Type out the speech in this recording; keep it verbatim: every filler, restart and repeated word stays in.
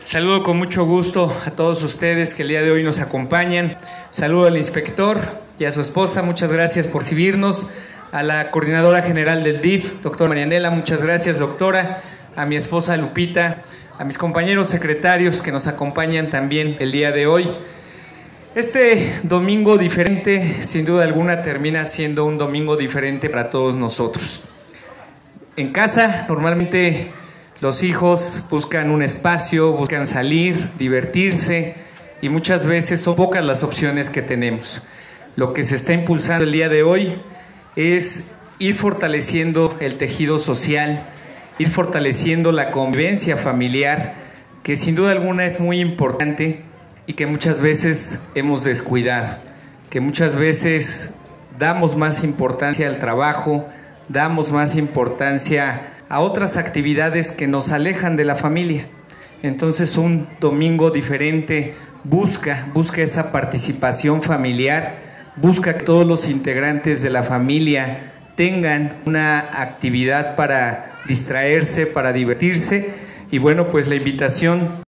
Saludo con mucho gusto a todos ustedes que el día de hoy nos acompañan. Saludo al inspector y a su esposa, muchas gracias por recibirnos. A la coordinadora general del D I F, doctora Marianela, muchas gracias, doctora. A mi esposa Lupita, a mis compañeros secretarios que nos acompañan también el día de hoy. Este domingo diferente, sin duda alguna, termina siendo un domingo diferente para todos nosotros. En casa, normalmente los hijos buscan un espacio, buscan salir, divertirse, y muchas veces son pocas las opciones que tenemos. Lo que se está impulsando el día de hoy es ir fortaleciendo el tejido social, ir fortaleciendo la convivencia familiar, que sin duda alguna es muy importante y que muchas veces hemos descuidado, que muchas veces damos más importancia al trabajo, damos más importancia a otras actividades que nos alejan de la familia. Entonces un domingo diferente busca, busca esa participación familiar, busca que todos los integrantes de la familia tengan una actividad para distraerse, para divertirse, y bueno, pues la invitación